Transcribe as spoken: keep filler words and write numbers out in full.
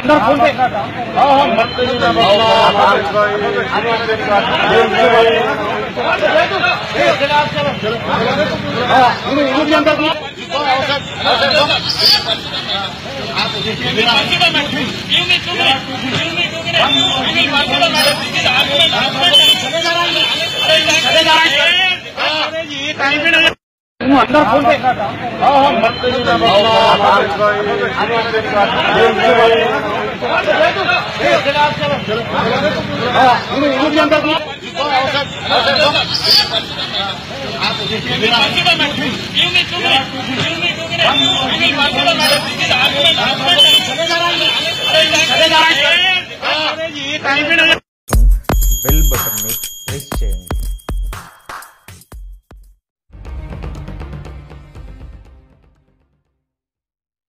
अंदर खोल दे। हाँ हाँ मत करिए अंदर खोल दे। हाँ हाँ मत करिए बेल बटन में प्रेस చేయండి।